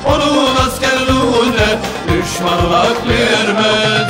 Onun askerliğine düşmanın aklı ermez.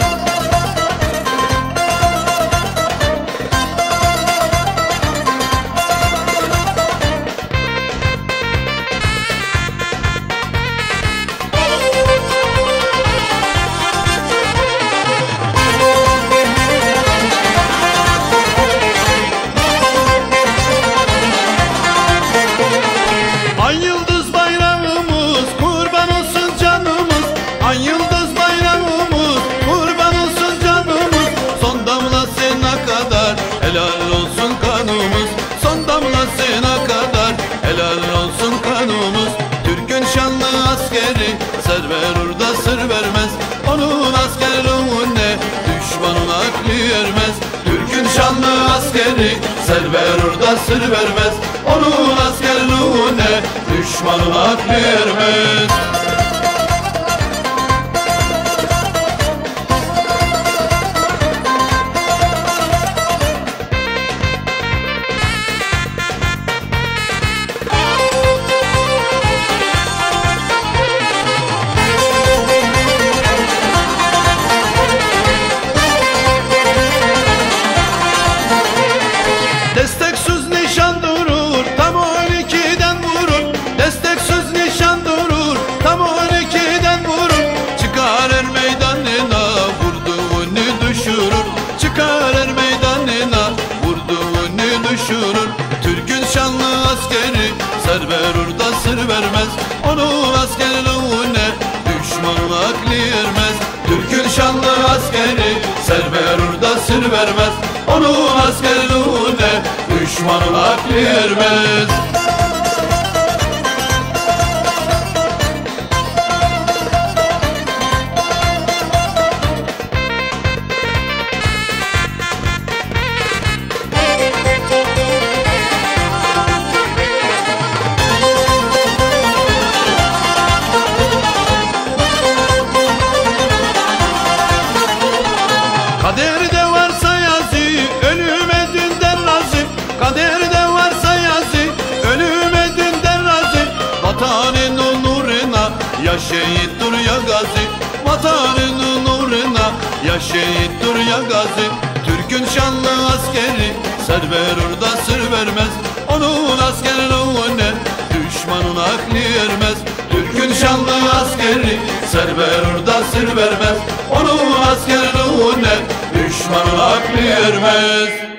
Ay yıldız bayrağımız kurban olsun canımız. Ay yıldız bayrağımız kurban olsun canımız. Son damlasına kadar helal olsun kanımız. Son damlasına kadar helal olsun kanımız. Türk'ün şanlı askeri server orada sır vermez. Onun askerliğine düşmanın aklı ermez. Türk'ün şanlı askeri server orada sır vermez. Onun askerliğine düşmanın aklı ermez. Desteksiz nişan durur, tam 12'den vurur. Desteksiz nişan durur, tam 12'den vurur. Çıkar er meydanına, vurduğunu düşürür. Çıkar er meydanına, vurduğunu düşürür. Türk'ün şanlı askeri server orada sır vermez. Onun askerliğine düşmanın aklı ermez. Türk'ün şanlı askeri server orada sır vermez. Onun askerliğine düşmanın aklı ermez. Kaderde varsa yazı, ölüme dünden razı. Kaderde varsa yazı, ölüme dünden razı. Vatanın onuruna ya şehit dur ya gazi. Vatanın onuruna ya şehit dur ya gazi. Türk'ün şanlı askeri server orada sır vermez. Onun askerliğine düşmanın aklı ermez. Türk'ün şanlı askeri server orada sır vermez. Onun askerliğine düşmanın aklı ermez.